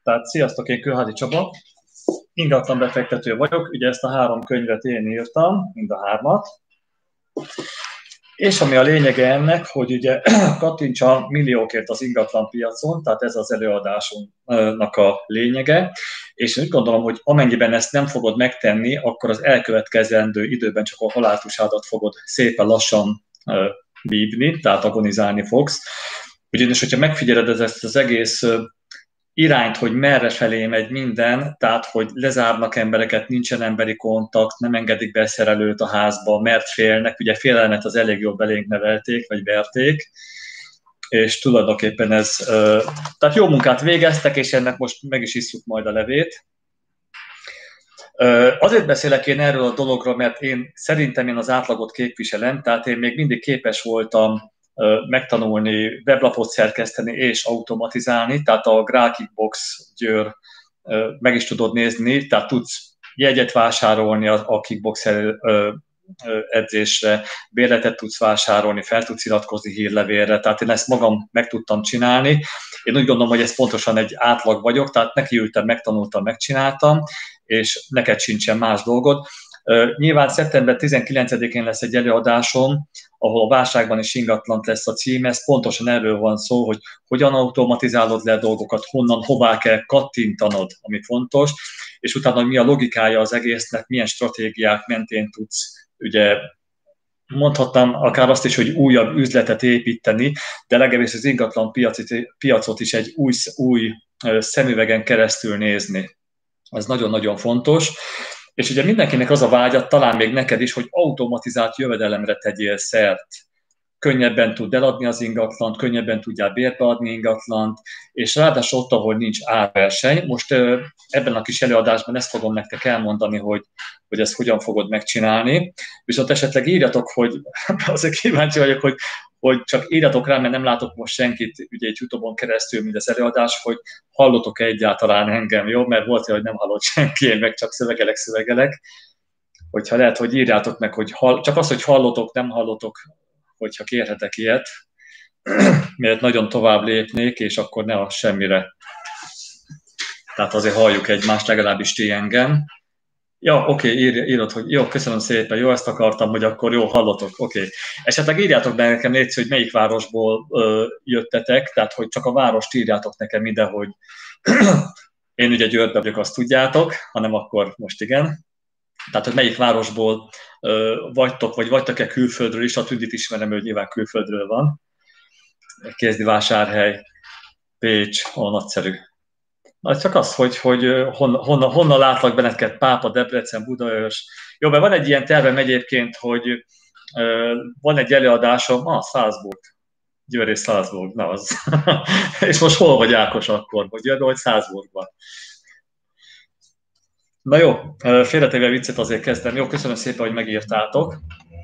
Tehát sziasztok, én Kőhádi Csaba, ingatlan befektető vagyok, ugye ezt a 3 könyvet én írtam, mind a 3-at. És ami a lényege ennek, hogy ugye kattintsa milliókért az ingatlan piacon, tehát ez az előadásunknak a lényege, és én úgy gondolom, hogy amennyiben ezt nem fogod megtenni, akkor az elkövetkezendő időben csak a haláltusádat fogod szépen lassan vívni, tehát agonizálni fogsz. Ugyanis, hogyha megfigyeled ezt az egész irányt, hogy merre felé megy minden, tehát hogy lezárnak embereket, nincsen emberi kontakt, nem engedik be szerelőt a házba, mert félnek, ugye félelmet az elég jól belénk nevelték, vagy verték, és tulajdonképpen ez, tehát jó munkát végeztek, és ennek most meg is isszuk majd a levét. Azért beszélek én erről a dologról, mert szerintem én az átlagot képviselem, tehát én még mindig képes voltam megtanulni, weblapot szerkeszteni és automatizálni, tehát a Kickbox Győr meg is tudod nézni, tehát tudsz jegyet vásárolni a kickbox edzésre, bérletet tudsz vásárolni, fel tudsz iratkozni hírlevélre, tehát én ezt magam meg tudtam csinálni. Én úgy gondolom, hogy ez pontosan egy átlag vagyok, tehát nekiültem, megtanultam, megcsináltam, és neked sincsen más dolgod. Nyilván szeptember 19-én lesz egy előadásom, ahol a válságban is ingatlant lesz a cím, ez pontosan erről van szó, hogy hogyan automatizálod le a dolgokat, honnan, hová kell kattintanod, ami fontos, és utána mi a logikája az egésznek, milyen stratégiák mentén tudsz, ugye mondhatnám akár azt is, hogy újabb üzletet építeni, de legalábbis az ingatlan piacot is egy új szemüvegen keresztül nézni. Ez nagyon-nagyon fontos. És ugye mindenkinek az a vágya, talán még neked is, hogy automatizált jövedelemre tegyél szert. Könnyebben tud eladni az ingatlant, könnyebben tudjál bérbe adni ingatlant, és ráadásul ott, ahol nincs árverseny. Most ebben a kis előadásban ezt fogom nektek elmondani, hogy ezt hogyan fogod megcsinálni. Viszont esetleg írjatok, hogy azért kíváncsi vagyok, hogy csak írjatok rá, mert nem látok most senkit ugye egy YouTube-on keresztül, mint az előadás, hogy hallotok-e egyáltalán engem, jó? Mert volt, hogy nem hallott senki, én meg csak szövegelek. Hogyha lehet, hogy írjátok meg, hogy csak az, hogy hallotok, nem hallotok, hogyha kérhetek ilyet, mert nagyon tovább lépnék, és akkor ne a semmire. Tehát azért halljuk egymást, legalábbis ti engem. Ja, oké, írod, hogy jó, köszönöm szépen, jó, ezt akartam, hogy akkor jó, hallotok, oké. Esetleg írjátok be nekem, légy, hogy melyik városból jöttetek, tehát hogy csak a várost írjátok nekem ide, hogy én ugye Győrbe vagyok, azt tudjátok, hanem akkor most igen. Tehát, hogy melyik városból vagytok, vagy vagytok-e külföldről is, a Tündit ismerem, hogy nyilván külföldről van. Kézdivásárhely, Pécs, nagyszerű. Na, csak az, hogy honnan látlak benneteket, Pápa, Debrecen, Budaörs. Jó, mert van egy ilyen tervem egyébként, hogy van egy előadásom, Salzburg, Győr és Salzburg, na az. És most hol vagy Ákos akkor, hogy Győrben vagy Salzburgban? Na jó, félretéve viccet azért kezdem. Jó, köszönöm szépen, hogy megírtátok.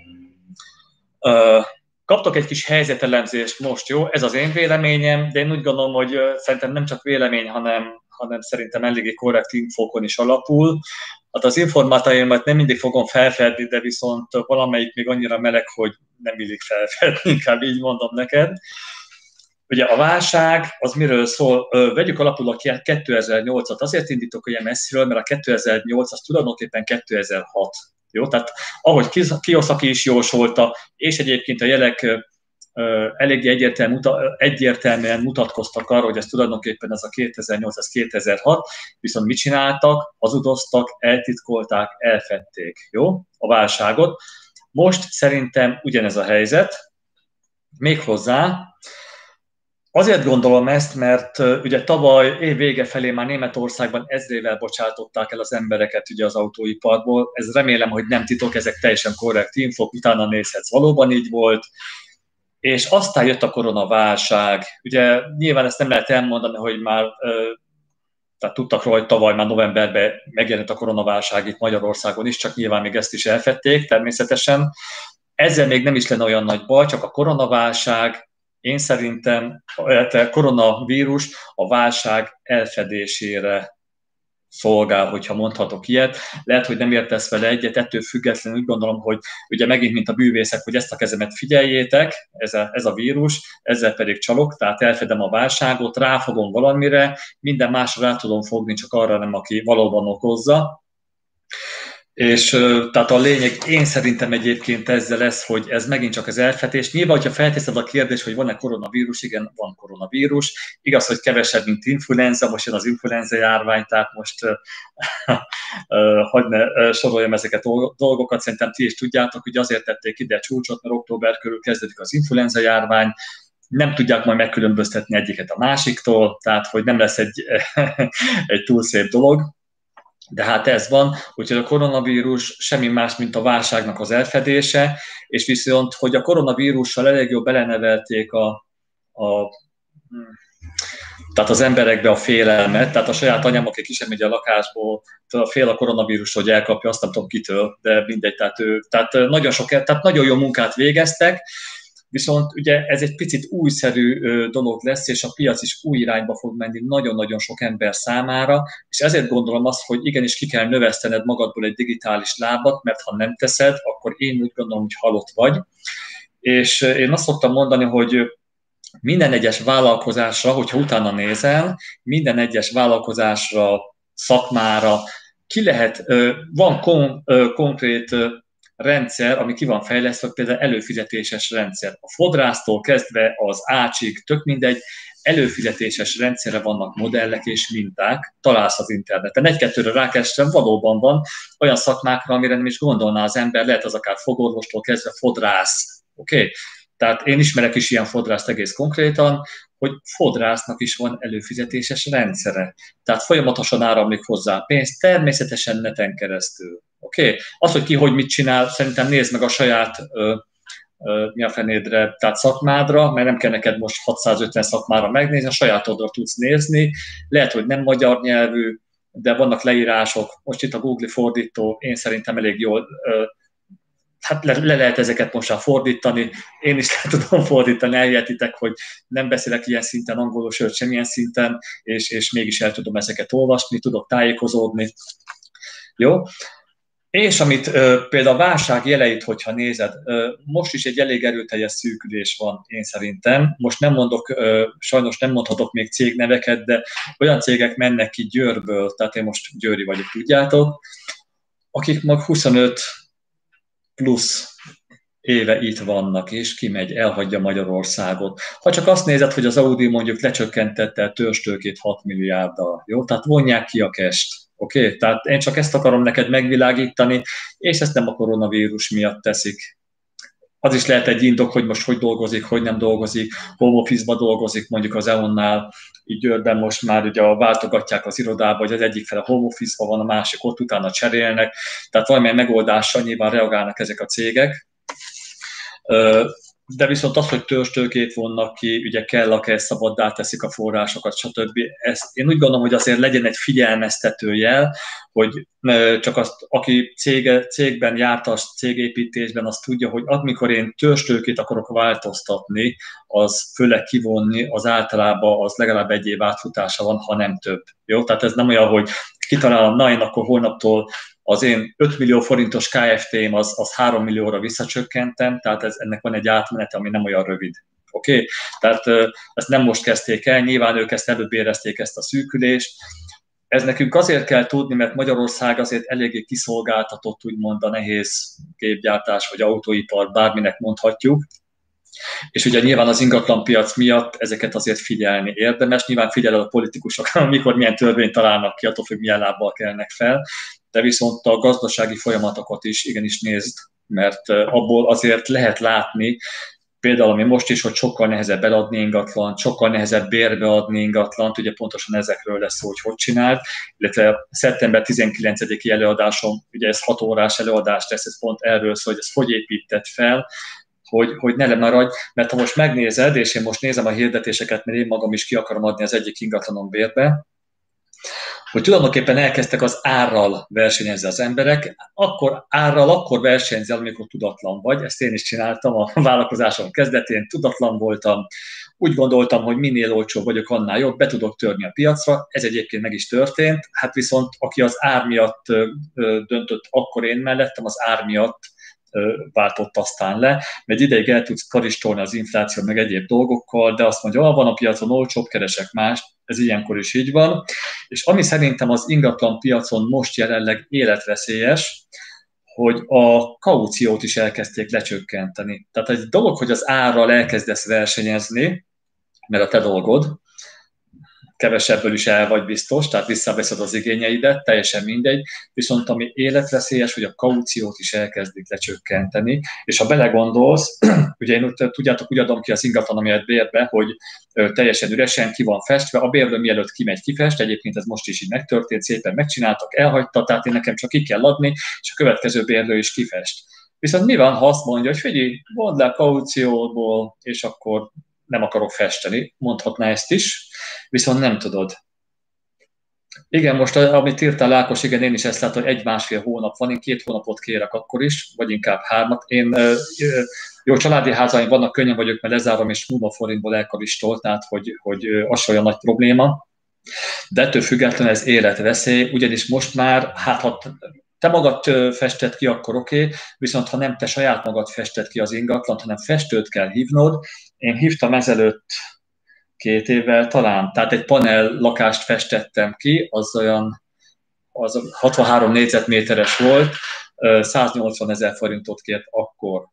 Kaptok egy kis helyzetelemzést most, jó? Ez az én véleményem, de én úgy gondolom, hogy szerintem nem csak vélemény, hanem szerintem eléggé korrekt infókon is alapul. Hát az információimat nem mindig fogom felfedni, de viszont valamelyik még annyira meleg, hogy nem illik felfedni, inkább így mondom neked. Ugye a válság, az miről szól? Vegyük alapul a 2008-at. Azért indítok olyan messziről, mert a 2008 az tulajdonképpen 2006. Jó? Tehát ahogy Kiyosaki is jósolta, és egyébként a jelek eléggé egyértelműen mutatkoztak arra, hogy ez tulajdonképpen ez a 2008, ez 2006, viszont mit csináltak? Hazudoztak, eltitkolták, elfedték, jó? A válságot. Most szerintem ugyanez a helyzet, méghozzá azért gondolom ezt, mert ugye tavaly év vége felé már Németországban ezrével bocsátották el az embereket ugye az autóiparból. Ez remélem, hogy nem titok, ezek teljesen korrekt infók, utána nézhetsz, valóban így volt. És aztán jött a koronaválság. Ugye nyilván ezt nem lehet elmondani, hogy már tehát tudtak róla, hogy tavaly már novemberben megjelent a koronaválság itt Magyarországon is, csak nyilván még ezt is elfedték természetesen. Ezzel még nem is lenne olyan nagy baj, csak a koronaválság, én szerintem a koronavírus a válság elfedésére szolgál, hogyha mondhatok ilyet. Lehet, hogy nem értesz vele egyet, ettől függetlenül úgy gondolom, hogy ugye megint, mint a bűvészek, hogy ezt a kezemet figyeljétek, ez a vírus, ezzel pedig csalok, tehát elfedem a válságot, ráfogom valamire, minden másra rá tudom fogni, csak arra nem, aki valóban okozza. És tehát a lényeg, én szerintem egyébként ezzel lesz, hogy ez megint csak az elfedés. Nyilván, hogyha felteszed a kérdést, hogy van-e koronavírus, igen, van koronavírus. Igaz, hogy kevesebb, mint influenza, most jön az influenza járvány, tehát most hadd ne soroljam ezeket a dolgokat. Szerintem ti is tudjátok, hogy azért tették ide a csúcsot, mert október körül kezdődik az influenza járvány, nem tudják majd megkülönböztetni egyiket a másiktól, tehát hogy nem lesz egy túl szép dolog. De hát ez van, úgyhogy a koronavírus semmi más, mint a válságnak az elfedése, és viszont, hogy a koronavírussal elég jól belenevelték tehát az emberekbe a félelmet, tehát a saját anyám, aki ki sem megy a lakásból, fél a koronavírus, hogy elkapja, azt nem tudom kitől, de mindegy, tehát nagyon jó munkát végeztek, viszont ugye ez egy picit újszerű dolog lesz, és a piac is új irányba fog menni nagyon-nagyon sok ember számára, és ezért gondolom azt, hogy igenis ki kell növesztened magadból egy digitális lábat, mert ha nem teszed, akkor én úgy gondolom, hogy halott vagy. És én azt szoktam mondani, hogy minden egyes vállalkozásra, hogyha utána nézel, minden egyes vállalkozásra, szakmára van konkrét rendszer, ami ki van fejlesztve, például előfizetéses rendszer. A fodrásztól kezdve az ácsig, tök mindegy, előfizetéses rendszerre vannak modellek és minták, találsz az interneten. Egy-kettőre rákerestem, valóban van olyan szakmákra, amire nem is gondolná az ember, lehet az akár fogorvostól kezdve fodrász. Oké? Tehát én ismerek is ilyen fodrászt egész konkrétan, hogy fodrásznak is van előfizetéses rendszere. Tehát folyamatosan áramlik hozzá pénz, természetesen neten keresztül. Oké? Az, hogy ki hogy mit csinál, szerintem nézd meg a saját mi a fenédre, tehát szakmádra, mert nem kell neked most 650 szakmára megnézni, a sajátodra tudsz nézni. Lehet, hogy nem magyar nyelvű, de vannak leírások. Most itt a Google fordító, én szerintem elég jól hát le lehet ezeket most már fordítani, én is le tudom fordítani, elhihetitek, hogy nem beszélek ilyen szinten angolul, sőt semmilyen szinten, és mégis el tudom ezeket olvasni, tudok tájékozódni. Jó? És amit például a válság jeleit, hogyha nézed, most is egy elég erőteljes szűkülés van, én szerintem. Most nem mondok, sajnos nem mondhatok még cégneveket, de olyan cégek mennek ki Győrből, tehát én most győri vagyok, tudjátok, akik mag 25 plusz éve itt vannak, és kimegy, elhagyja Magyarországot. Ha csak azt nézed, hogy az Audi mondjuk lecsökkentette a törstőkét 6 milliárddal, jó? Tehát vonják ki a cash-t. Oké? Tehát én csak ezt akarom neked megvilágítani, és ezt nem a koronavírus miatt teszik. Az is lehet egy indok, hogy most hogy dolgozik, hogy nem dolgozik, home office-ba dolgozik, mondjuk az EON-nál, így Győrben most már ugye váltogatják az irodába, hogy az egyik fele home office-ba van, a másik ott, utána cserélnek, tehát valamilyen megoldással nyilván reagálnak ezek a cégek. De viszont az, hogy törstőkét vonnak ki, ugye kell, szabaddá teszik a forrásokat, stb. Ezt én úgy gondolom, hogy azért legyen egy figyelmeztető jel, hogy csak azt, aki cégben járt, a cégépítésben, azt tudja, hogy amikor én törstőkét akarok változtatni, az főleg kivonni, az általában az legalább egy év átfutása van, ha nem több. Jó? Tehát ez nem olyan, hogy kitalálom, na én akkor holnaptól az én 5 millió forintos KFT-m az 3 millióra visszacsökkentem, tehát ennek van egy átmenete, ami nem olyan rövid. Oké? Tehát ezt nem most kezdték el, nyilván ők ezt előbb érezték ezt a szűkülést. Ez nekünk azért kell tudni, mert Magyarország azért eléggé kiszolgáltatott, úgymond a nehéz gépgyártás vagy autóipar, bárminek mondhatjuk. És ugye nyilván az ingatlanpiac miatt ezeket azért figyelni érdemes. Nyilván figyel a politikusok, amikor milyen törvényt találnak ki, attól függ, milyen lábbal kelnek fel. De viszont a gazdasági folyamatokat is igenis nézd, mert abból azért lehet látni, például ami most is, hogy sokkal nehezebb eladni ingatlant, sokkal nehezebb bérbe adni ingatlant, ugye pontosan ezekről lesz szó, hogy csináld, illetve szeptember 19-i előadásom, ugye ez 6 órás előadás lesz, ez pont erről szól, hogy ezt hogy épített fel, hogy ne lemaradj, mert ha most megnézed, és én most nézem a hirdetéseket, mert én magam is ki akarom adni az egyik ingatlanom bérbe, hogy tulajdonképpen elkezdtek az árral versenyezni az emberek, akkor versenyzel, amikor tudatlan vagy. Ezt én is csináltam a vállalkozásom kezdetén, tudatlan voltam, úgy gondoltam, hogy minél olcsóbb vagyok, annál jobb, be tudok törni a piacra, ez egyébként meg is történt, hát viszont aki az ár miatt döntött, akkor én mellettem, az ár miatt váltott aztán le, mert egy ideig el tudsz karistolni az infláció meg egyéb dolgokkal, de azt mondja, van a piacon olcsóbb, keresek mást, ez ilyenkor is így van. És ami szerintem az ingatlan piacon most jelenleg életveszélyes, hogy a kauciót is elkezdték lecsökkenteni. Tehát egy dolog, hogy az árral elkezdesz versenyezni, mert a te dolgod, kevesebből is el vagy biztos, tehát visszaveszed az igényeidet, teljesen mindegy, viszont ami életveszélyes, hogy a kauciót is elkezdik lecsökkenteni, és ha belegondolsz, ugye én tudjátok, úgy adom ki az ingatlan, amelyet bérbe, hogy teljesen üresen ki van festve, a bérlő mielőtt kimegy, kifest, egyébként ez most is így megtörtént, szépen megcsináltak, elhagyta, tehát én nekem csak ki kell adni, és a következő bérlő is kifest. Viszont mi van, ha azt mondja, hogy figyelj, mondd le a kaucióból, és akkor nem akarok festeni, mondhatná ezt is, viszont nem tudod. Igen, most amit írtál, Ákos, igen, én is ezt látom, hogy 1-1,5 hónap van, én 2 hónapot kérek akkor is, vagy inkább 3. Én jó családi házaim vannak, könnyen vagyok, mert lezárom, és 0 forintból elkaristol, tehát hogy az olyan nagy probléma. De ettől függetlenül ez életveszély, ugyanis most már, hát ha te magad fested ki, akkor oké, viszont ha nem te saját magad fested ki az ingatlant, hanem festőt kell hívnod. Én hívtam ezelőtt 2 évvel talán, tehát egy panel lakást festettem ki, az 63 négyzetméteres volt, 180 000 forintot kért akkor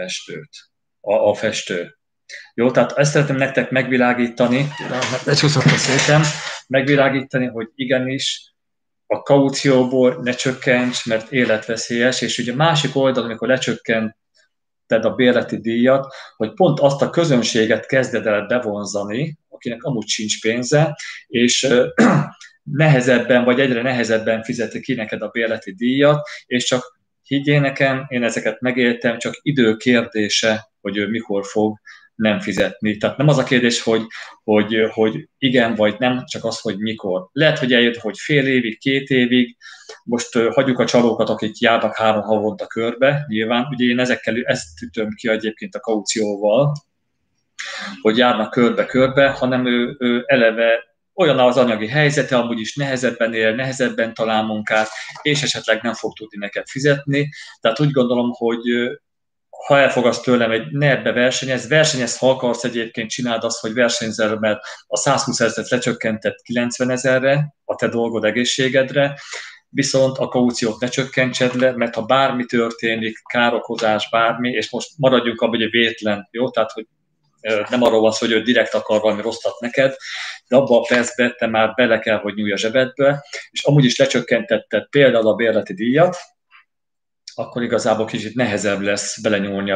a festő. Jó, tehát ezt szeretném nektek megvilágítani, lecsúszott a székem, megvilágítani, hogy igenis a kaucióból ne csökkents, mert életveszélyes, és ugye másik oldalon, amikor lecsökkented a bérleti díjat, hogy pont azt a közönséget kezded el bevonzani, akinek amúgy sincs pénze, és nehezebben, vagy egyre nehezebben fizeti ki neked a bérleti díjat, és csak higgyél nekem, én ezeket megéltem, csak idő kérdése, hogy ő mikor fog nem fizetni. Tehát nem az a kérdés, hogy igen vagy nem, csak az, hogy mikor. Lehet, hogy eljött, hogy fél évig, 2 évig, most hagyjuk a csalókat, akik járnak 3 havonta körbe, nyilván, ugye én ezt ütöm ki egyébként a kaucióval, hogy járnak körbe-körbe, hanem ő eleve olyan az anyagi helyzete, amúgy is nehezebben él, nehezebben talál munkát, és esetleg nem fog tudni neked fizetni. Tehát úgy gondolom, hogy ha elfogadsz tőlem, ne ebbe versenyez, ha akarsz egyébként, csináld azt, hogy versenyzel, mert a 120 000-et lecsökkentett 90 000-re, a te dolgod egészségedre, viszont a kauciót ne csökkentsed le, mert ha bármi történik, károkozás, bármi, és most maradjunk abban, hogy vétlen, jó? Tehát, hogy nem arról van szó, hogy ő direkt akar valami rosszat neked, de abban a percben te már bele kell, hogy nyúlj a zsebedbe, és amúgy is lecsökkentetted például a bérleti díjat, akkor igazából kicsit nehezebb lesz belenyúlni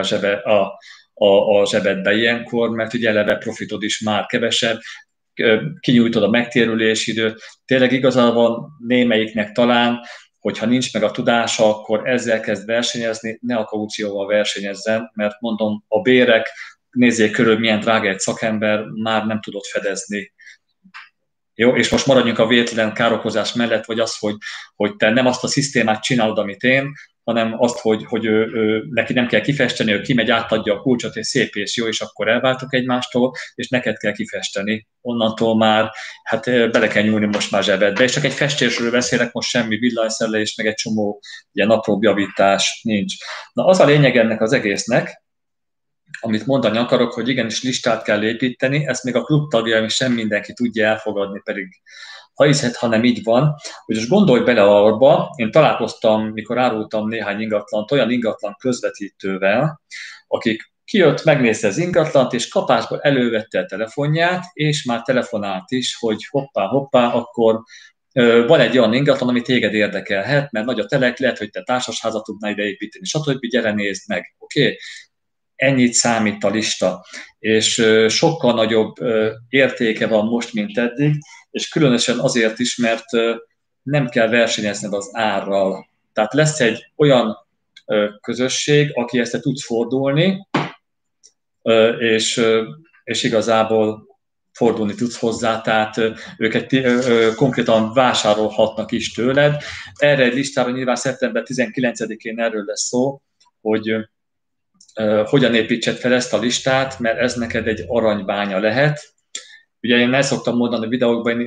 a zsebedbe ilyenkor, mert ugye eleve profitod is már kevesebb, kinyújtod a megtérülési időt. Tényleg igazából van némelyiknek talán, hogyha nincs meg a tudása, akkor ezzel kezd versenyezni, ne a kaucióval versenyezzen, mert mondom, a bérek, nézzék körül, milyen drága egy szakember, már nem tudod fedezni. Jó, és most maradjunk a véletlen károkozás mellett, vagy az, hogy te nem azt a szisztémát csinálod, amit én, hanem azt, hogy neki nem kell kifesteni, ő kimegy, átadja a kulcsot, és szép és jó, és akkor elváltok egymástól, és neked kell kifesteni. Onnantól már hát bele kell nyúlni most már zsebedbe. És csak egy festésről beszélek, most semmi villanyszerelés, meg egy csomó ilyen apróbb javítás nincs. Na az a lényeg ennek az egésznek, amit mondani akarok, hogy igenis listát kell építeni, ezt még a klub tagjaim sem mindenki tudja elfogadni, pedig ha hiszed, hanem így van, hogy most gondolj bele arba, én találkoztam, mikor árultam néhány ingatlant, olyan ingatlan közvetítővel, akik kijött, megnézte az ingatlant, és kapásból elővette a telefonját, és már telefonált is, hogy hoppá, akkor van egy olyan ingatlan, ami téged érdekelhet, mert nagy a telek, lehet, hogy te társasházat tudnál ide építeni, stb. Gyere, nézd meg, oké? Ennyit számít a lista, és sokkal nagyobb értéke van most, mint eddig, és különösen azért is, mert nem kell versenyezned az árral. Tehát lesz egy olyan közösség, aki ezt tudsz fordulni, és igazából fordulni tudsz hozzá, tehát őket konkrétan vásárolhatnak is tőled. Erre egy listára nyilván szeptember 19-én erről lesz szó, hogy hogyan építsed fel ezt a listát, mert ez neked egy aranybánya lehet. Ugye én el szoktam mondani a videókban,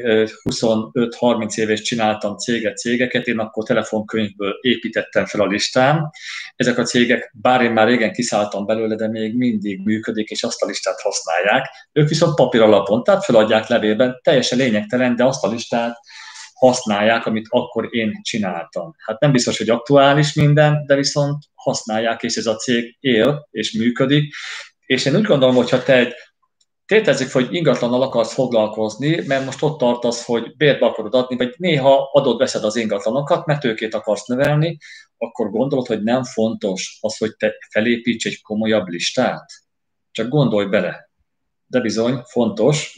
25-30 éves csináltam cégeket, én akkor telefonkönyvből építettem fel a listám. Ezek a cégek, bár én már régen kiszálltam belőle, de még mindig működik, és azt a listát használják. Ők viszont papír alapon, tehát feladják levélben, teljesen lényegtelen, de azt a listát használják, amit akkor én csináltam. Hát nem biztos, hogy aktuális minden, de viszont használják, és ez a cég él és működik. És én úgy gondolom, hogyha te tételezzük, hogy ingatlannal akarsz foglalkozni, mert most ott tartasz, hogy bérbe akarod adni, vagy néha adod-veszed az ingatlanokat, mert tőkét akarsz növelni, akkor gondolod, hogy nem fontos az, hogy te felépíts egy komolyabb listát? Csak gondolj bele. De bizony, fontos.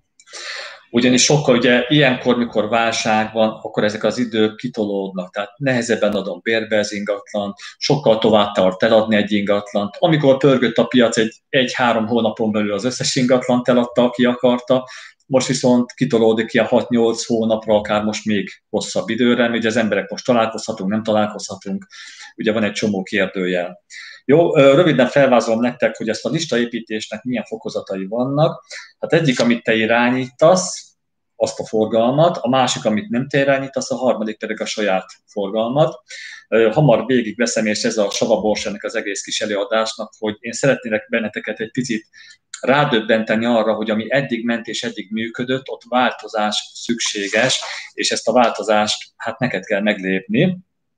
Ugyanis sokkal, ugye ilyenkor, mikor válság van, akkor ezek az idők kitolódnak, tehát nehezebben adom bérbe az ingatlant, sokkal tovább tart eladni egy ingatlant. Amikor pörgött a piac, egy-három hónapon belül az összes ingatlant eladta, aki akarta, most viszont kitolódik ki a 6-8 hónapra, akár most még hosszabb időre, ugye az emberek most találkozhatunk, nem találkozhatunk, ugye van egy csomó kérdőjel. Jó, röviden felvázolom nektek, hogy ezt a listaépítésnek milyen fokozatai vannak. Hát egyik, amit te irányítasz, azt a forgalmat, a másik, amit nem te irányítasz, a harmadik pedig a saját forgalmat. Hamar végigveszem, és ez a savaborsa ennek az egész kis előadásnak, hogy én szeretnélek benneteket egy picit rádöbbenteni arra, hogy ami eddig ment és eddig működött, ott változás szükséges, és ezt a változást hát neked kell meglépni.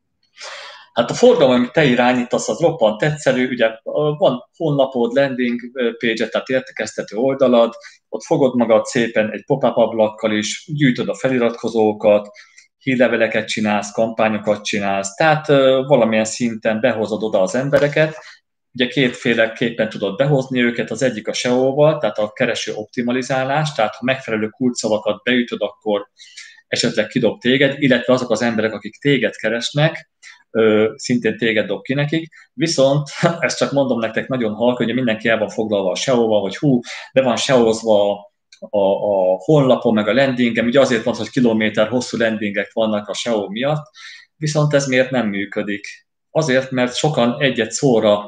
Hát a forgalom, amit te irányítasz, az roppant egyszerű, ugye van honlapod, landing page, tehát értékeztető oldalad, ott fogod magad szépen egy pop-up ablakkal is, gyűjtöd a feliratkozókat, hírleveleket csinálsz, kampányokat csinálsz, tehát valamilyen szinten behozod oda az embereket. Ugye kétféleképpen tudod behozni őket, az egyik a SEO-val, tehát a kereső optimalizálás, tehát ha megfelelő kulcsszavakat beütöd, akkor esetleg kidob téged, illetve azok az emberek, akik téged keresnek, szintén téged dob ki nekik, viszont ezt csak mondom nektek nagyon halk, hogy mindenki el van foglalva a SEO-val, hogy be van SEO-zva a honlapon, meg a landingem, ugye azért van, hogy kilométer hosszú landingek vannak a SEO miatt, viszont ez miért nem működik? Azért, mert sokan egyet szóra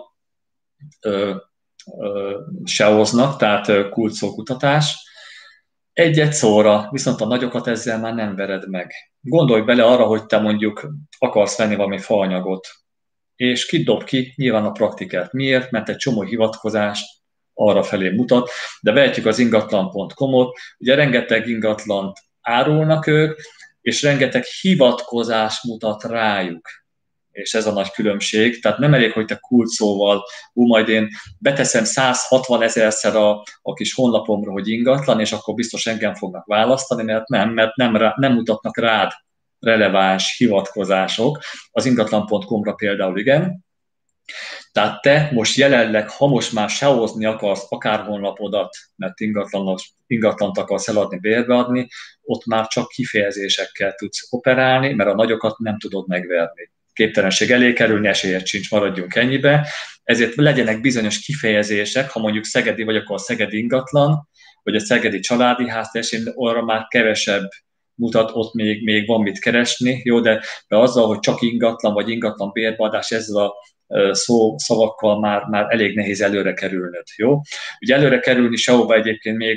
SEO-znak, tehát kulcsszókutatás, egyet szóra, viszont a nagyokat ezzel már nem vered meg. Gondolj bele arra, hogy te mondjuk akarsz venni valami faanyagot, és kit dob ki? Nyilván a praktikát. Miért? Mert egy csomó hivatkozás arra felé mutat, de vehetjük az ingatlan.com-ot, ugye rengeteg ingatlant árulnak ők, és rengeteg hivatkozás mutat rájuk. És ez a nagy különbség. Tehát nem elég, hogy te kulcsszóval, majd én beteszem 160 000-szer a kis honlapomra, hogy ingatlan, és akkor biztos engem fognak választani, mert nem mutatnak rád releváns hivatkozások. Az ingatlan.com-ra például igen. Tehát te most jelenleg, ha most már SEO-zni akarsz akár honlapodat, mert ingatlant akarsz eladni, bérbeadni, ott már csak kifejezésekkel tudsz operálni, mert a nagyokat nem tudod megverni. Képtelenség elé kerülni, esélyed sincs, maradjunk ennyibe. Ezért legyenek bizonyos kifejezések, ha mondjuk szegedi vagy, akkor a szegedi ingatlan, vagy a szegedi családi ház, és arra már kevesebb mutat, ott még van mit keresni, jó, de azzal, hogy csak ingatlan vagy ingatlan bérbeadás, ezzel a szavakkal már elég nehéz előre kerülnöd, jó? Ugye előre kerülni SEO-ba egyébként még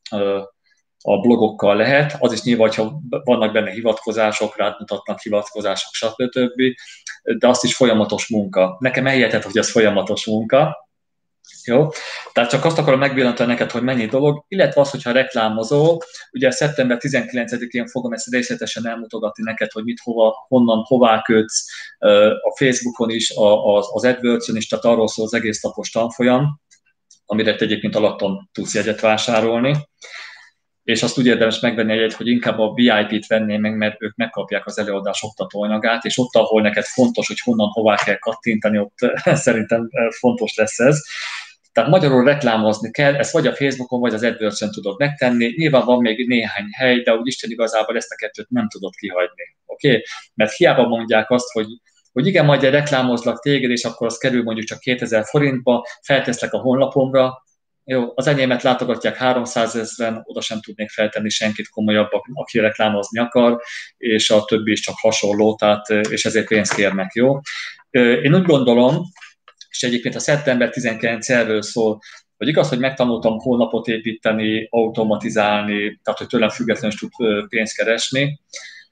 a blogokkal lehet, az is nyilván, hogyha vannak benne hivatkozások, rád mutatnak hivatkozások, stb., de azt is folyamatos munka. Nekem elhihetett, hogy ez folyamatos munka, jó? Tehát csak azt akarom megvillantani neked, hogy mennyi dolog, illetve az, hogyha reklámozol, ugye szeptember 19-én fogom ezt részletesen elmutogatni neked, hogy mit, honnan, hová kötsz, a Facebookon is, az AdWords-on is, tehát arról szól az egész napos tanfolyam, amire egyébként alatton tudsz jegyet vásárolni. És azt úgy érdemes megvenni egyet, hogy inkább a VIP-t venném meg, mert ők megkapják az előadás oktatóanyagát, és ott, ahol neked fontos, hogy honnan, hová kell kattintani, ott szerintem fontos lesz ez. Tehát magyarul reklámozni kell, ezt vagy a Facebookon, vagy az AdWords-on tudod megtenni. Nyilván van még néhány hely, de úgy Isten igazából ezt a kettőt nem tudod kihagyni. Okay? Mert hiába mondják azt, hogy igen, majd reklámozlak téged, és akkor az kerül mondjuk csak 2000 forintba, felteszlek a honlapomra, Jó, az enyémet látogatják 300 000-en, oda sem tudnék feltenni senkit komolyabb, aki reklámozni akar, és a többi is csak hasonló, tehát, és ezért pénzt kérnek, jó? Én úgy gondolom, és egyébként a szeptember 19 erről szól, hogy igaz, hogy megtanultam honlapot építeni, automatizálni, tehát hogy tőlem függetlenül is tud pénzt keresni,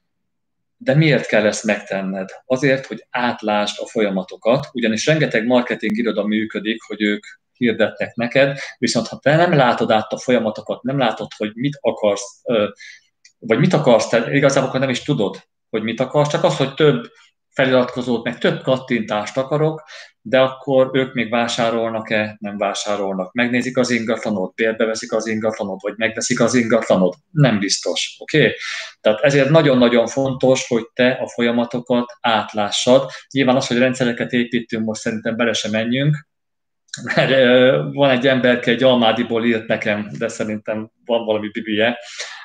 de miért kell ezt megtenned? Azért, hogy átlásd a folyamatokat, ugyanis rengeteg marketing iroda működik, hogy ők hirdetnek neked, viszont ha te nem látod át a folyamatokat, nem látod, hogy mit akarsz, vagy mit akarsz, te igazából akkor nem is tudod, hogy mit akarsz, csak az, hogy több feliratkozót, meg több kattintást akarok, de akkor ők még vásárolnak-e, nem vásárolnak. Megnézik az ingatlanot, bérbe veszik az ingatlanot, vagy megveszik az ingatlanot. Nem biztos, oké? Okay? Tehát ezért nagyon-nagyon fontos, hogy te a folyamatokat átlássad. Nyilván az, hogy rendszereket építünk, most szerintem bele sem menjünk, mert van egy emberke, egy Almádiból írt nekem, de szerintem van valami bibije,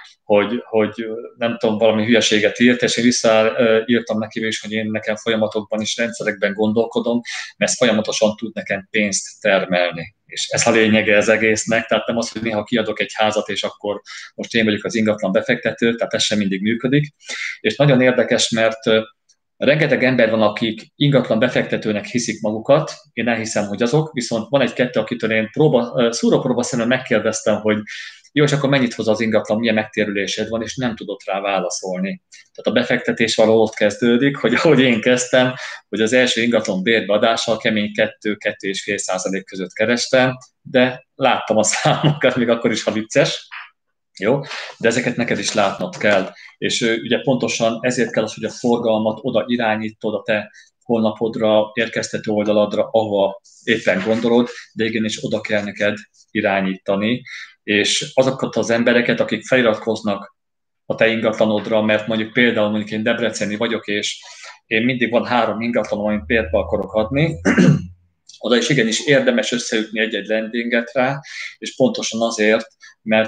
hogy nem tudom, valami hülyeséget írt, és én visszaírtam neki is, hogy én nekem folyamatokban is, rendszerekben gondolkodom, mert ez folyamatosan tud nekem pénzt termelni. És ez a lényege az egésznek, tehát nem az, hogy néha kiadok egy házat, és akkor most én vagyok az ingatlan befektető, tehát ez sem mindig működik. És nagyon érdekes, mert rengeteg ember van, akik ingatlan befektetőnek hiszik magukat, én elhiszem, hogy azok, viszont van egy-kettő, akitől én szúrópróbaszerűen megkérdeztem, hogy jó, és akkor mennyit hoz az ingatlan, milyen megtérülésed van, és nem tudott rá válaszolni. Tehát a befektetés valahol ott kezdődik, hogy ahogy én kezdtem, hogy az első ingatlan bérbeadással kemény 2-2,5% között kerestem, de láttam a számokat, még akkor is, ha vicces. Jó, de ezeket neked is látnod kell. És ugye pontosan ezért kell az, hogy a forgalmat oda irányítod a te honlapodra, érkeztető oldaladra, ahova éppen gondolod, de igenis oda kell neked irányítani. És azokat az embereket, akik feliratkoznak a te ingatlanodra, mert mondjuk én debreceni vagyok, és én mindig van 3 ingatlanom, amit bérbe akarok adni, oda is igenis érdemes összeütni egy-egy landinget rá, és pontosan azért, mert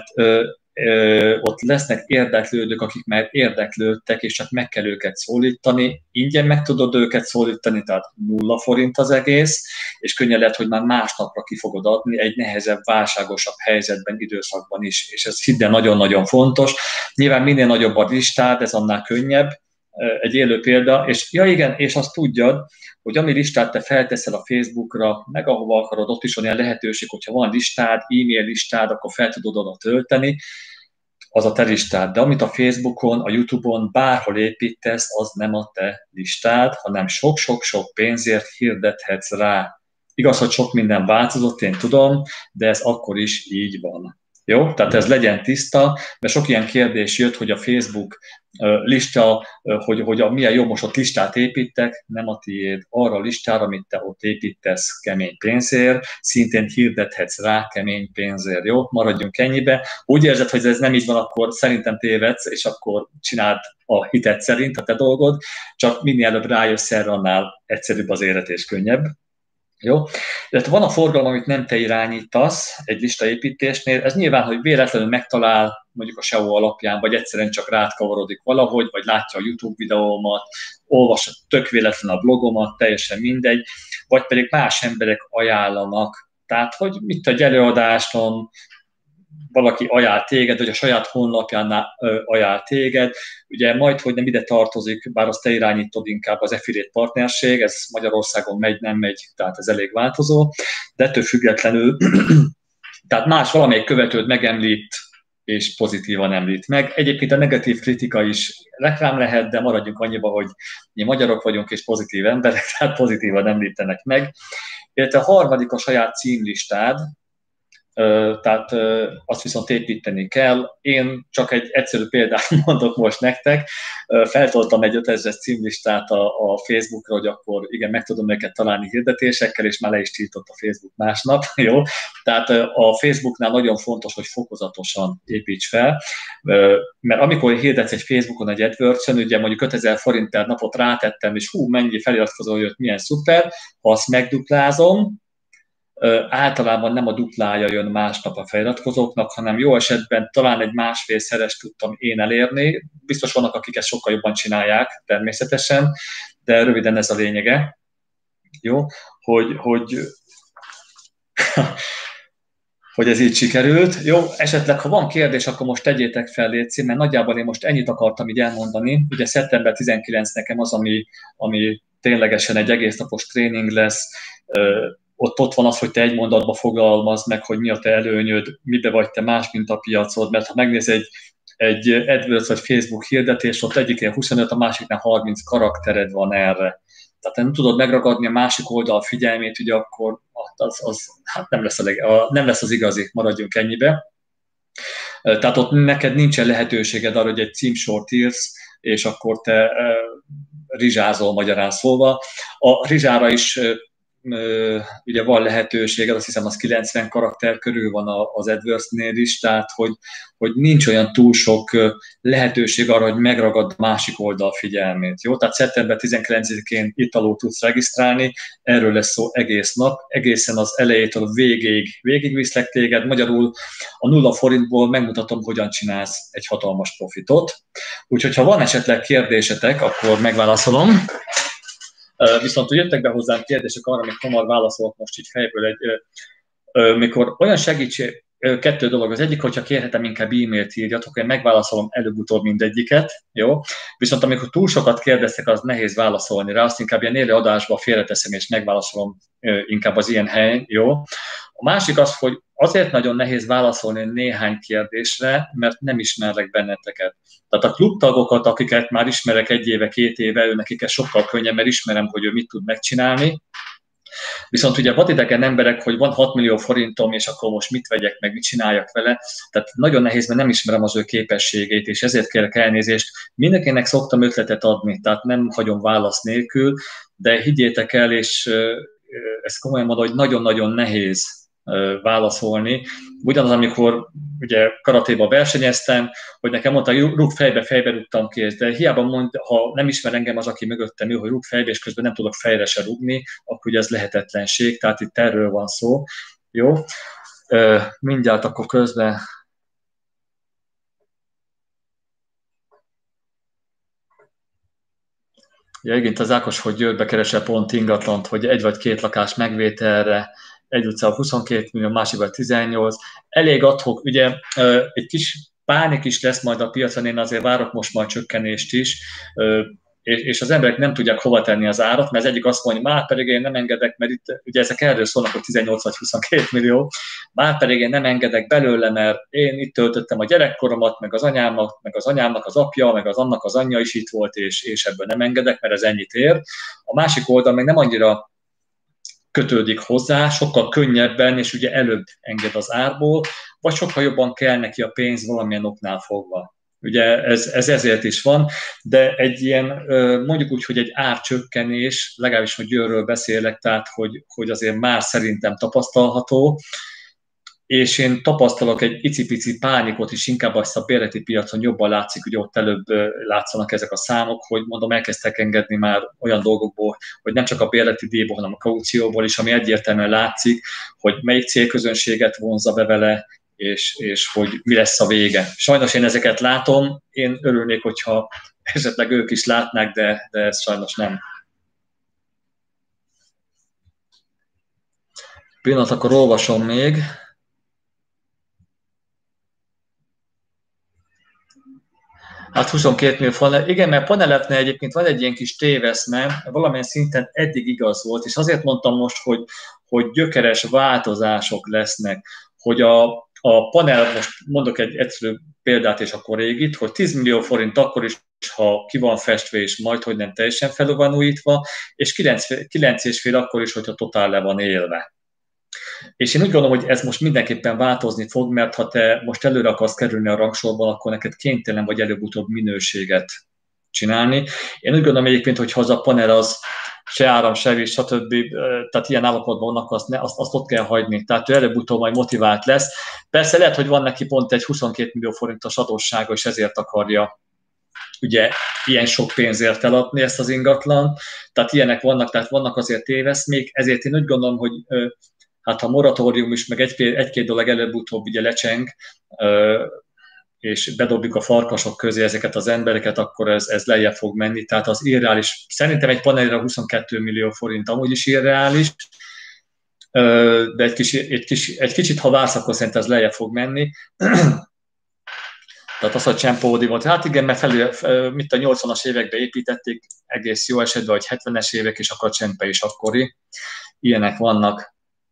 ott lesznek érdeklődők, akik már érdeklődtek, és csak meg kell őket szólítani. Ingyen meg tudod őket szólítani, tehát 0 forint az egész, és könnyen lehet, hogy már másnapra ki fogod adni egy nehezebb, válságosabb helyzetben, időszakban is, és ez hidd el nagyon-nagyon fontos. Nyilván minél nagyobb a listád, ez annál könnyebb, egy élő példa, és ja igen, és azt tudjad, hogy ami listát te felteszel a Facebookra, meg ahova akarod, ott is van ilyen lehetőség, hogyha van listád, e-mail listád, akkor fel tudod oda tölteni, az a te listád. De amit a Facebookon, a YouTube-on, bárhol építesz, az nem a te listád, hanem sok-sok-sok pénzért hirdethetsz rá. Igaz, hogy sok minden változott, én tudom, de ez akkor is így van. Jó? Tehát ez legyen tiszta, mert sok ilyen kérdés jött, hogy a Facebook lista, hogy milyen jó, most ott listát építek, nem a tiéd. Arra a listára, amit te ott építesz kemény pénzért, szintén hirdethetsz rá kemény pénzért. Jó? Maradjunk ennyibe. Úgy érzed, hogy ez nem így van, akkor szerintem tévedsz, és akkor csináld a hited szerint a te dolgod, csak minél előbb rájössz erre, annál egyszerűbb az élet és könnyebb. Jó? Illetve van a forgalom, amit nem te irányítasz egy listaépítésnél, ez nyilván, hogy véletlenül megtalál mondjuk a SEO alapján, vagy egyszerűen csak rád kavarodik valahogy, vagy látja a YouTube videómat, olvassa tök véletlen a blogomat, teljesen mindegy, vagy pedig más emberek ajánlanak. Tehát, hogy mit egy előadáson, valaki ajánl téged, vagy a saját honlapján ajánl téged. Ugye majd, hogy nem ide tartozik, bár azt te irányítod inkább az affiliate partnerség, ez Magyarországon megy, nem megy, tehát ez elég változó, de ettől függetlenül, tehát más valamelyik követőd megemlít, és pozitívan említ meg. Egyébként a negatív kritika is reklám lehet, de maradjunk annyiba, hogy mi magyarok vagyunk, és pozitív emberek, tehát pozitívan említenek meg. Illetve a harmadik a saját címlistád, tehát azt viszont építeni kell. Én csak egy egyszerű példát mondok most nektek. Feltoltam egy 5000-es címlistát a Facebookra, hogy akkor igen, meg tudom őket találni hirdetésekkel, és már le is tiltott a Facebook másnap. Jó? Tehát a Facebooknál nagyon fontos, hogy fokozatosan építs fel, mert amikor hirdetsz egy Facebookon, egy AdWords-en, ugye mondjuk 5000 forint per napot rátettem, és mennyi feliratkozó jött, milyen szuper, ha azt megduplázom, általában nem a duplája jön másnap a feliratkozóknak, hanem jó esetben talán egy másfélszeres tudtam én elérni. Biztos vannak, akik ezt sokkal jobban csinálják, természetesen, de röviden ez a lényege. Jó, hogy hogy ez így sikerült. Jó, esetleg, ha van kérdés, akkor most tegyétek fel, léci, mert nagyjából én most ennyit akartam így elmondani. Ugye szeptember 19 nekem az, ami ténylegesen egy egész napos tréning lesz. Ott van az, hogy te egy mondatba fogalmazd meg, hogy mi a te előnyöd, mibe vagy te más, mint a piacod, mert ha megnéz egy AdWords vagy Facebook hirdetés, ott egyikén 25, a másiknál 30 karaktered van erre. Tehát nem tudod megragadni a másik oldal figyelmét, ugye akkor hát nem lesz az igazi, maradjunk ennyibe. Tehát ott neked nincsen lehetőséged arra, hogy egy címsort írsz, és akkor te rizsázol, magyarán szólva. A rizsára is ugye van lehetőséged, azt hiszem az 90 karakter körül van az AdWords-nél is, tehát hogy nincs olyan túl sok lehetőség arra, hogy megragad a másik oldal figyelmét. Jó? Tehát szeptember 19-én itt alul tudsz regisztrálni, erről lesz szó egész nap, egészen az elejétől a végigviszlek téged, magyarul a 0 forintból megmutatom, hogyan csinálsz egy hatalmas profitot. Úgyhogy ha van esetleg kérdésetek, akkor megválaszolom. Viszont jöttek be hozzám kérdések arra, amit hamar válaszolok most így fejből. Mikor olyan segítség, 2 dolog. Az egyik, hogyha kérhetem, inkább e-mailt írjatok, én megválaszolom előbb-utóbb mindegyiket, jó? Viszont amikor túl sokat kérdeztek, az nehéz válaszolni rá, azt inkább ilyen élő adásba félreteszem, és megválaszolom inkább az ilyen helyen, jó? A másik az, hogy azért nagyon nehéz válaszolni néhány kérdésre, mert nem ismerlek benneteket. Tehát a klubtagokat, akiket már ismerek 1 éve, 2 éve, nekik ez sokkal könnyebb, mert ismerem, hogy ő mit tud megcsinálni. Viszont ugye vadidegen emberek, hogy van 6 millió forintom, és akkor most mit vegyek meg, mit csináljak vele. Tehát nagyon nehéz, mert nem ismerem az ő képességét, és ezért kérek elnézést. Mindenkinek szoktam ötletet adni, tehát nem hagyom válasz nélkül, de higgyétek el, és ezt komolyan mondom, hogy nagyon-nagyon nehéz válaszolni. Ugyanaz, amikor ugye karatéba versenyeztem, hogy nekem mondta, rúg fejbe rúgtam ki, de hiába mond, ha nem ismer engem az, aki mögöttem ül, hogy rúg fejbe, és közben nem tudok fejre se rúgni, akkor ugye ez lehetetlenség, tehát itt erről van szó. Jó? Mindjárt akkor közben. Ja, igen, az Ákos, hogy Győrbe keresel pont ingatlant, hogy 1 vagy 2 lakás megvételre, egy utcában 22 millió, másikban 18. Elég adhok, ugye egy kis pánik is lesz majd a piacon, én azért várok most majd csökkenést is, és az emberek nem tudják hova tenni az árat, mert az egyik azt mondja, már pedig én nem engedek, mert itt ugye ezek erről szólnak, hogy 18 vagy 22 millió, már pedig én nem engedek belőle, mert én itt töltöttem a gyerekkoromat, meg az anyámnak az apja, meg az annak az anyja is itt volt, és ebből nem engedek, mert ez ennyit ér. A másik oldal meg nem annyira kötődik hozzá, sokkal könnyebben, és ugye előbb enged az árból, vagy sokkal jobban kell neki a pénz valamilyen oknál fogva. Ugye ez ezért is van, de egy ilyen, mondjuk úgy, hogy egy árcsökkenés, legalábbis, hogy Győrről beszélek, tehát, hogy azért már szerintem tapasztalható, és én tapasztalok egy icipici pánikot is, inkább azt a bérleti piacon jobban látszik, ugye ott előbb látszanak ezek a számok, hogy mondom, elkezdtek engedni már olyan dolgokból, hogy nem csak a bérleti díjból, hanem a kaucióból is, ami egyértelműen látszik, hogy melyik célközönséget vonzza be vele, és hogy mi lesz a vége. Sajnos én ezeket látom, én örülnék, hogyha esetleg ők is látnák, de ez sajnos nem. Pillanat, akkor olvasom még. Hát 22 millió panel. Igen, mert paneleknél egyébként van egy ilyen kis téveszme, valamilyen szinten eddig igaz volt, és azért mondtam most, hogy gyökeres változások lesznek, hogy a panel, most mondok egy egyszerű példát, és akkor régit, hogy 10 millió forint akkor is, ha ki van festve, és majd, hogy nem teljesen fel van újítva, és 9,5 akkor is, hogyha totál le van élve. És én úgy gondolom, hogy ez most mindenképpen változni fog, mert ha te most előre akarsz kerülni a rangsorban, akkor neked kénytelen vagy előbb-utóbb minőséget csinálni. Én úgy gondolom egyébként, hogy ha az a panel az se áram, se víz, stb. Tehát ilyen állapotban vannak, azt ott kell hagyni. Tehát ő előbb-utóbb majd motivált lesz. Persze lehet, hogy van neki pont egy 22 millió forintos adóssága, és ezért akarja ugye ilyen sok pénzért eladni ezt az ingatlant. Tehát ilyenek vannak, tehát vannak azért téveszmék, ezért én úgy gondolom, hogy hát ha moratórium is, meg egy-két dolog előbb-utóbb ugye lecseng, és bedobjuk a farkasok közé ezeket az embereket, akkor ez lejjebb fog menni. Tehát az irreális, szerintem egy panelre 22 millió forint amúgy is irreális, de egy kicsit, ha vársz, akkor szerintem ez lejjebb fog menni. Tehát az, hogy Csempódi volt, hát igen, mert mit a 80-as években építették, egész jó esetben, vagy 70-es évek, és akkor a Csempe is akkori. Ilyenek vannak.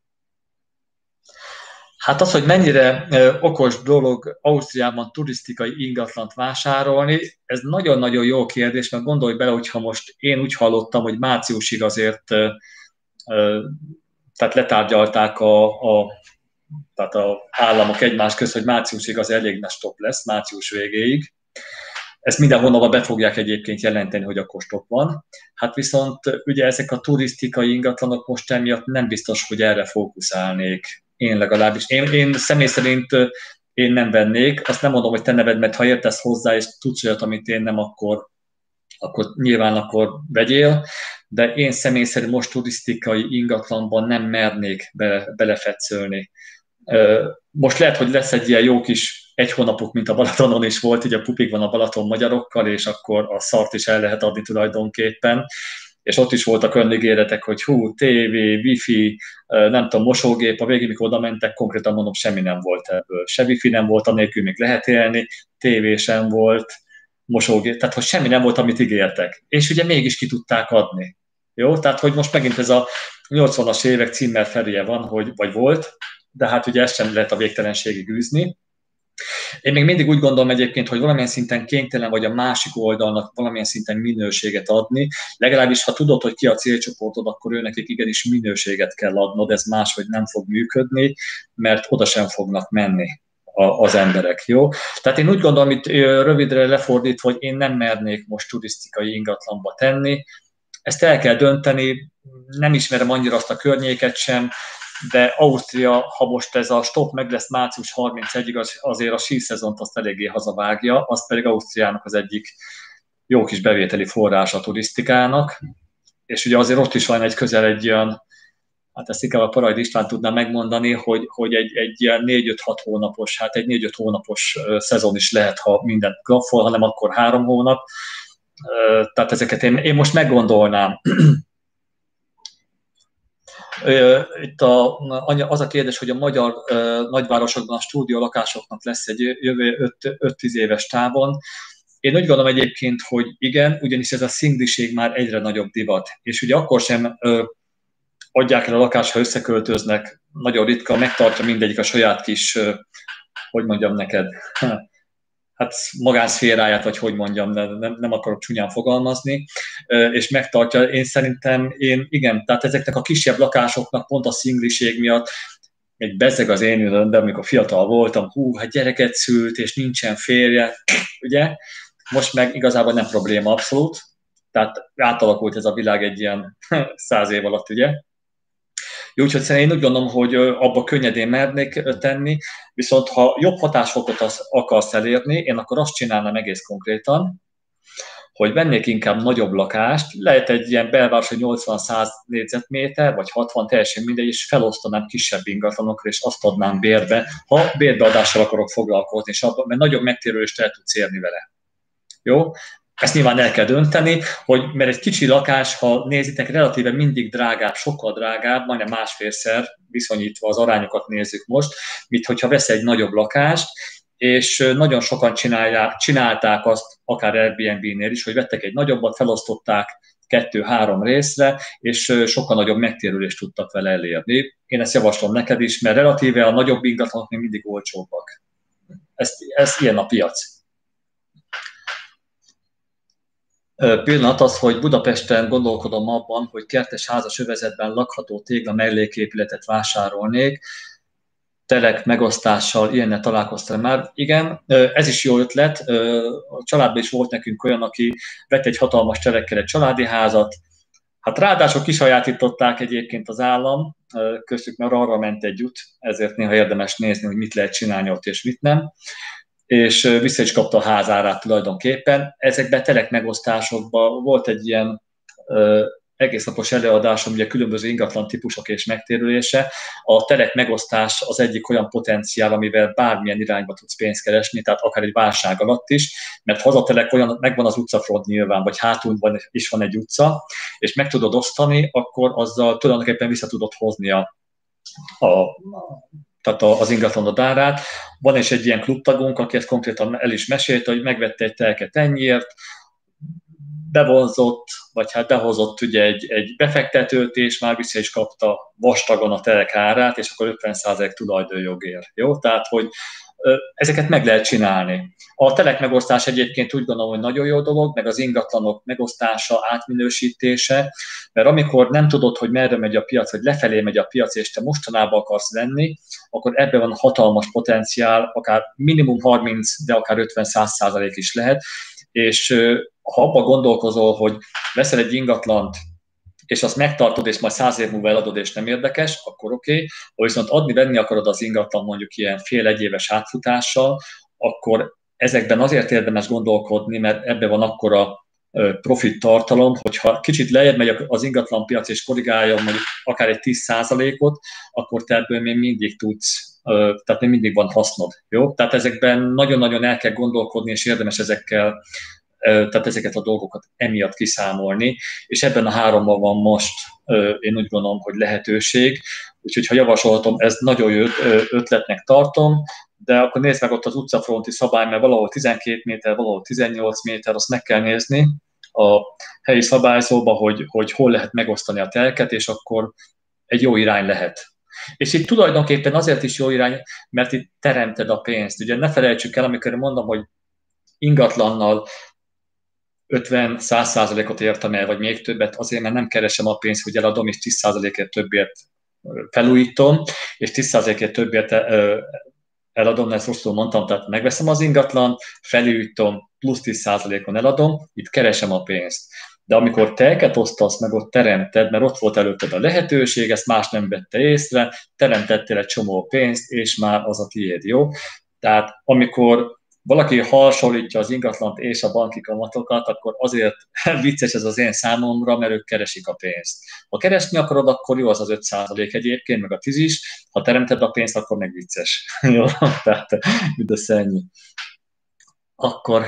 Hát az, hogy mennyire okos dolog Ausztriában turisztikai ingatlant vásárolni, ez nagyon-nagyon jó kérdés, mert gondolj bele, hogyha most én úgy hallottam, hogy márciusig azért tehát letárgyalták tehát az államok egymás közt, hogy márciusig az elég nagy stop lesz, március végéig. Ezt minden hónapban be fogják egyébként jelenteni, hogy akkor stop van. Hát viszont ugye ezek a turisztikai ingatlanok most emiatt nem biztos, hogy erre fókuszálnék. Én legalábbis. Én személy szerint én nem vennék. Azt nem mondom, hogy te ne vedd, mert ha értesz hozzá, és tudsz olyat, amit én nem, akkor nyilván akkor vegyél. De én személy szerint most turisztikai ingatlanban nem mernék belefetszölni. Most lehet, hogy lesz egy ilyen jó kis egy hónapok, mint a Balatonon is volt, így a pupig van a Balaton magyarokkal, és akkor a szart is el lehet adni tulajdonképpen. És ott is voltak olyan ígéretek, hogy tévé, wifi, nem tudom, mosógép, a végén, mikor oda mentek, konkrétan mondom, semmi nem volt ebből. Se wifi nem volt, anélkül még lehet élni, tévé sem volt, mosógép, tehát hogy semmi nem volt, amit ígértek. És ugye mégis ki tudták adni. Jó? Tehát, hogy most megint ez a 80-as évek címmel feléje van, vagy volt, de hát ugye ezt sem lehet a végtelenségig űzni. Én még mindig úgy gondolom egyébként, hogy valamilyen szinten kénytelen vagy a másik oldalnak valamilyen szinten minőséget adni. Legalábbis, ha tudod, hogy ki a célcsoportod, akkor őnekik igenis minőséget kell adnod, ez máshogy nem fog működni, mert oda sem fognak menni az emberek, jó? Tehát én úgy gondolom, itt rövidre lefordítva, hogy én nem mernék most turisztikai ingatlanba tenni. Ezt el kell dönteni, nem ismerem annyira azt a környéket sem, de Ausztria, ha most ez a stop meg lesz március 31-ig, azért a síszezont azt eléggé hazavágja, az pedig Ausztriának az egyik jó kis bevételi forrása a turisztikának, és ugye azért ott is van egy olyan, hát ezt inkább a Parajd István tudná megmondani, hogy egy ilyen 4-5-6 hónapos, hát egy 4-5 hónapos szezon is lehet, ha mindent klappol, hanem akkor 3 hónap. Tehát ezeket én most meggondolnám. Itt az a kérdés, hogy a magyar nagyvárosokban a stúdiólakásoknak lesz egy jövő 5-10 éves távon. Én úgy gondolom egyébként, hogy igen, ugyanis ez a szingliség már egyre nagyobb divat. És ugye akkor sem adják el a lakást, ha összeköltöznek, nagyon ritka, megtartja mindegyik a saját kis, hogy mondjam neked, hát magánszféráját, vagy hogy mondjam, de nem akarok csúnyán fogalmazni, és megtartja. Én szerintem, igen, tehát ezeknek a kisebb lakásoknak pont a szingliség miatt egy bezzeg az én időmben, amikor fiatal voltam, hát gyereket szült, és nincsen férje, ugye? Most meg igazából nem probléma abszolút, tehát átalakult ez a világ egy ilyen 100 év alatt, ugye? Jó, úgyhogy szerintem én úgy gondolom, hogy abba könnyedén mernék tenni, viszont ha jobb hatásfokot akarsz elérni, én akkor azt csinálnám egész konkrétan, hogy vennék inkább nagyobb lakást, lehet egy ilyen belváros, 80-100 négyzetméter, vagy 60, teljesen mindegy, és felosztanám kisebb ingatlanokra, és azt adnám bérbe, ha bérbeadással akarok foglalkozni, és abban, mert nagyobb megtérülést el tudsz érni vele. Jó? Ezt nyilván el kell dönteni, mert egy kicsi lakás, ha nézitek, relatíve mindig drágább, sokkal drágább, majdnem másfélszer viszonyítva az arányokat nézzük most, mint hogyha vesz egy nagyobb lakást, és nagyon sokan csinálták azt, akár Airbnb-nél is, hogy vettek egy nagyobbat, felosztották 2-3 részre, és sokkal nagyobb megtérülést tudtak vele elérni. Én ezt javaslom neked is, mert relatíve a nagyobb ingatlanok még mindig olcsóbbak. Ez ilyen a piac. Pillanat az, hogy Budapesten gondolkodom abban, hogy kertes házas övezetben lakható tégla melléképületet vásárolnék, telek megosztással, ilyennel találkoztam már. Igen, ez is jó ötlet. A családban is volt nekünk olyan, aki vett egy hatalmas telekkel egy családi házat. Hát ráadásul kisajátították egyébként az állam, köztük mert arra ment egy út, ezért néha érdemes nézni, hogy mit lehet csinálni ott és mit nem. És vissza is kapta a házárát tulajdonképpen. Ezekben telek megosztásokban volt egy ilyen egész napos előadásom, ugye különböző ingatlan típusok és megtérülése. A telek megosztás az egyik olyan potenciál, amivel bármilyen irányba tudsz pénzt keresni, tehát akár egy válság alatt is, mert hazatelek olyan, megvan az utcafront nyilván, vagy hátulban is van egy utca, és meg tudod osztani, akkor azzal tulajdonképpen vissza tudod hozni a, tehát az ingatlanod árát. Van is egy ilyen klubtagunk, aki ezt konkrétan el is mesélte, hogy megvette egy telket ennyiért, bevonzott, vagy hát behozott ugye egy befektetőt, és már vissza is kapta vastagon a telek árát, és akkor 50% tulajdonjogért. Jó? Tehát, hogy ezeket meg lehet csinálni. A telek megosztás egyébként úgy gondolom, hogy nagyon jó dolog, meg az ingatlanok megosztása, átminősítése, mert amikor nem tudod, hogy merre megy a piac, vagy lefelé megy a piac, és te mostanában akarsz venni, akkor ebben van hatalmas potenciál, akár minimum 30, de akár 50-100% is lehet, és ha abba gondolkozol, hogy veszel egy ingatlant, és azt megtartod, és majd 100 év múlva eladod, és nem érdekes, akkor oké. Ha viszont adni-venni akarod az ingatlan mondjuk ilyen fél-egy éves átfutással, akkor ezekben azért érdemes gondolkodni, mert ebben van akkora profit tartalom, hogyha kicsit lejjebb megy az ingatlan piac, és korrigálja mondjuk akár egy 10%-ot, akkor te ebből még mindig tudsz, tehát még mindig van hasznod. Jó? Tehát ezekben nagyon-nagyon el kell gondolkodni, és érdemes tehát ezeket a dolgokat emiatt kiszámolni, és ebben a háromban van most, én úgy gondolom, hogy lehetőség, úgyhogy ha javasolhatom, ez nagyon jó ötletnek tartom, de akkor nézd meg ott az utcafronti szabály, mert valahol 12 méter, valahol 18 méter, azt meg kell nézni a helyi szabályzóba, hogy hol lehet megosztani a telket, és akkor egy jó irány lehet. És itt tulajdonképpen azért is jó irány, mert itt teremted a pénzt. Ugye ne felejtsük el, amikor mondom, hogy ingatlannal 50-100%-ot értem el, vagy még többet, azért, mert nem keresem a pénzt, hogy eladom, és 10%-ért többért felújítom, és 10%-ért többért eladom, ezt rosszul mondtam, tehát megveszem az ingatlan, felújítom, plusz 10%-on eladom, itt keresem a pénzt. De amikor telket osztasz, meg ott teremted, mert ott volt előtted a lehetőség, ezt más nem vette észre, teremtettél egy csomó pénzt, és már az a tiéd, jó? Tehát amikor valaki hasonlítja az ingatlant és a banki kamatokat, akkor azért vicces ez az én számomra, mert ők keresik a pénzt. Ha keresni akarod, akkor jó az az 5% egyébként, meg a 10 is. Ha teremted a pénzt, akkor meg vicces. Jó, tehát mindössze ennyi. Akkor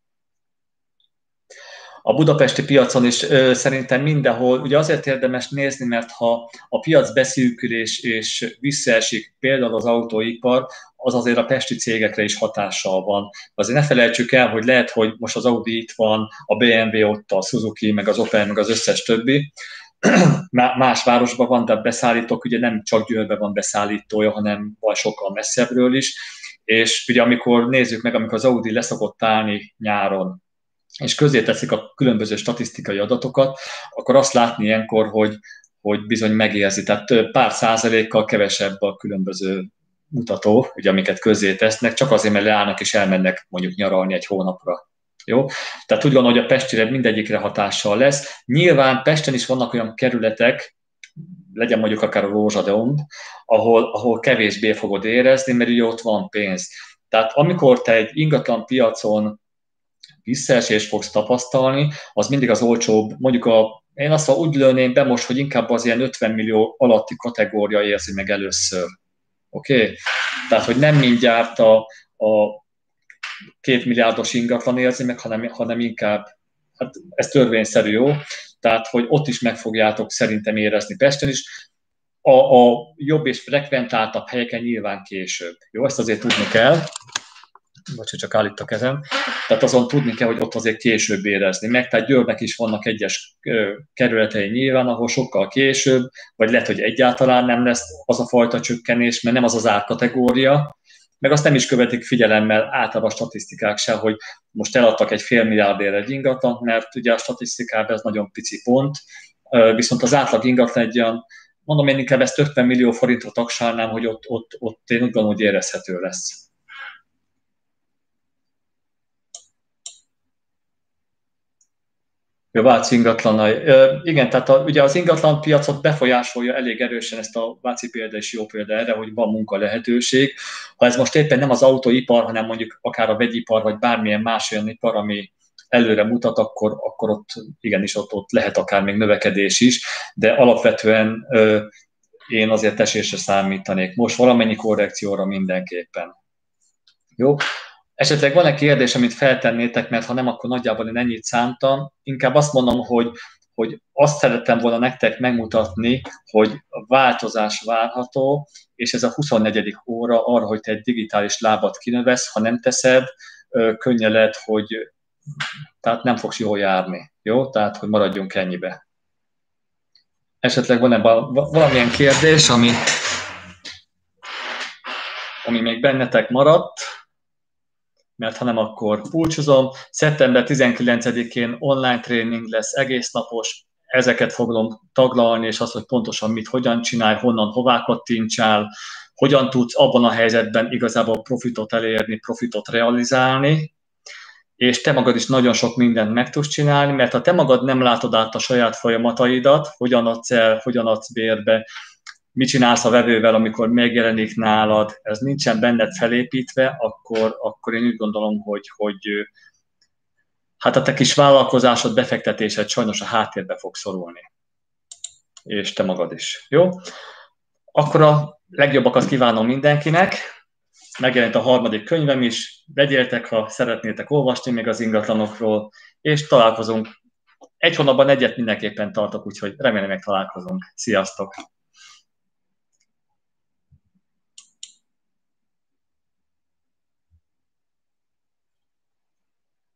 a budapesti piacon is szerintem mindenhol, ugye azért érdemes nézni, mert ha a piac beszűkül és visszaesik például az autóipar, az azért a pesti cégekre is hatással van. Azért ne felejtsük el, hogy lehet, hogy most az Audi itt van, a BMW ott, a Suzuki, meg az Opel, meg az összes többi. Más városban van, de beszállítók, ugye nem csak Győrben van beszállítója, hanem van sokkal messzebbről is. És ugye amikor nézzük meg, amikor az Audi leszokott állni nyáron, és közé teszik a különböző statisztikai adatokat, akkor azt látni ilyenkor, hogy bizony megérzi. Tehát pár százalékkal kevesebb a különböző mutató, ugye, amiket közé tesznek, csak azért, mert leállnak és elmennek mondjuk nyaralni egy hónapra. Jó? Tehát úgy gondolom, hogy a Pestire mindegyikre hatással lesz. Nyilván Pesten is vannak olyan kerületek, legyen mondjuk akár a Rózsadeon, ahol kevésbé fogod érezni, mert ugye ott van pénz. Tehát amikor te egy ingatlan piacon visszaesést fogsz tapasztalni, az mindig az olcsóbb, mondjuk én azt úgy lőném be most, hogy inkább az ilyen 50 millió alatti kategória érzi meg először. Oké? Tehát, hogy nem mindjárt a 2 milliárdos ingatlan érzi meg, hanem inkább, hát ez törvényszerű, jó? Tehát, hogy ott is meg fogjátok szerintem érezni Pesten is. A jobb és frekventáltabb helyeken nyilván később. Jó, ezt azért tudni kell. Vagy csak állít a kezem. Tehát azon tudni kell, hogy ott azért később érezni meg. Tehát Győrnek is vannak egyes kerületei nyilván, ahol sokkal később, vagy lehet, hogy egyáltalán nem lesz az a fajta csökkenés, mert nem az az árkategória, meg azt nem is követik figyelemmel általában a statisztikák se, hogy most eladtak egy fél milliárdért egy ingatlant, mert ugye a statisztikában ez nagyon pici pont, viszont az átlag ingatlan egy olyan, mondom én inkább ezt 50 millió forintra taksálnám, hogy ott én úgy gondolom, hogy érezhető lesz. A Váci ingatlanai. Igen, tehát ugye az ingatlan piacot befolyásolja elég erősen, ezt a Váci példa is jó példa erre, hogy van munka lehetőség. Ha ez most éppen nem az autóipar, hanem mondjuk akár a vegyipar, vagy bármilyen más olyan ipar, ami előre mutat, akkor ott igenis ott lehet akár még növekedés is, de alapvetően én azért esésre számítanék. Most valamennyi korrekcióra mindenképpen. Jó? Esetleg van egy kérdés, amit feltennétek, mert ha nem, akkor nagyjából én ennyit szántam. Inkább azt mondom, hogy hogy azt szerettem volna nektek megmutatni, hogy a változás várható, és ez a 24. óra arra, hogy te egy digitális lábat kinövesz, ha nem teszed, könnye lehet, hogy tehát nem fogsz jól járni. Jó? Tehát, hogy maradjunk ennyibe. Esetleg van-e valamilyen kérdés, ami még bennetek maradt, mert ha nem, akkor búcsúzom. Szeptember 19-én online tréning lesz egésznapos, ezeket fogom taglalni, és az, hogy pontosan mit, hogyan csinálj, honnan, hová kattintsál, hogyan tudsz abban a helyzetben igazából profitot elérni, profitot realizálni, és te magad is nagyon sok mindent meg tudsz csinálni, mert ha te magad nem látod át a saját folyamataidat, hogyan adsz el, hogyan adsz bérbe, mit csinálsz a vevővel, amikor megjelenik nálad, ez nincsen benned felépítve, akkor én úgy gondolom, hogy hát a te kis vállalkozásod, befektetésed sajnos a háttérbe fog szorulni. És te magad is. Jó? Akkor a legjobbakat kívánom mindenkinek. Megjelent a 3. könyvem is. Vegyétek, ha szeretnétek olvasni még az ingatlanokról, és találkozunk. Egy hónapban egyet mindenképpen tartok, úgyhogy remélem, meg találkozunk. Sziasztok!